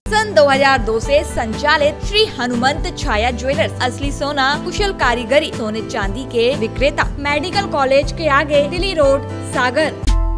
सन 2002 से संचालित श्री हनुमंत छाया ज्वेलर्स असली सोना कुशल कारीगरी सोने चांदी के विक्रेता, मेडिकल कॉलेज के आगे, दिल्ली रोड, सागर।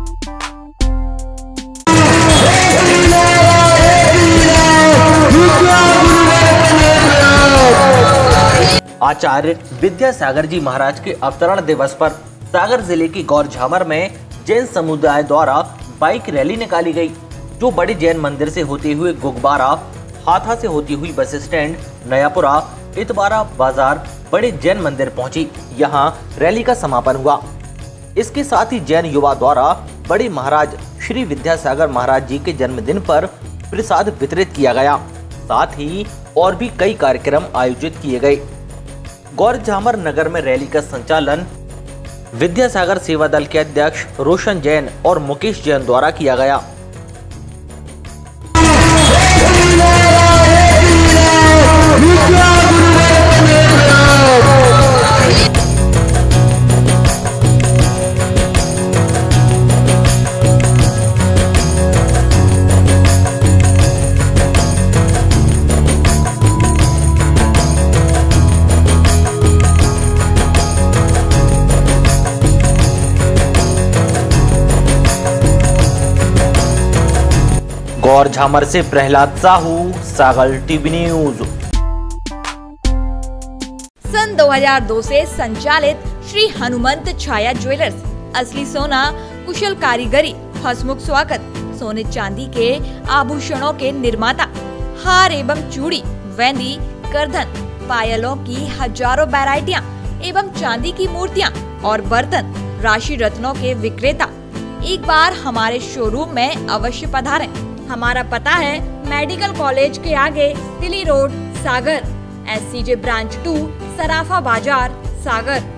आचार्य विद्यासागर जी महाराज के अवतरण दिवस पर सागर जिले की गौरझामर में जैन समुदाय द्वारा बाइक रैली निकाली गई, जो बड़े जैन मंदिर से होते हुए गुगबारा, हाथा से होती हुई बस स्टैंड, नयापुरा, इतवारा बाजार, बड़े जैन मंदिर पहुंची। यहां रैली का समापन हुआ। इसके साथ ही जैन युवा द्वारा बड़े महाराज श्री विद्यासागर महाराज जी के जन्मदिन पर प्रसाद वितरित किया गया। साथ ही और भी कई कार्यक्रम आयोजित किए गए। गौरझामर नगर में रैली का संचालन विद्यासागर सेवा दल के अध्यक्ष रोशन जैन और मुकेश जैन द्वारा किया गया। गौरझामर से प्रहलाद साहू, सागर टीवी न्यूज। सन 2002 से संचालित श्री हनुमंत छाया ज्वेलर्स असली सोना कुशल कारीगरी, हसमुख स्वागत सोने चांदी के आभूषणों के निर्माता, हार एवं चूड़ी, वेंदी, करधन, पायलों की हजारों वैरायटियां एवं चांदी की मूर्तियां और बर्तन, राशि रत्नों के विक्रेता। एक बार हमारे शोरूम में अवश्य पधारें। हमारा पता है मेडिकल कॉलेज के आगे, Delhi road, Sagar, SCJ branch 2, Sarafa Bazaar, सागर।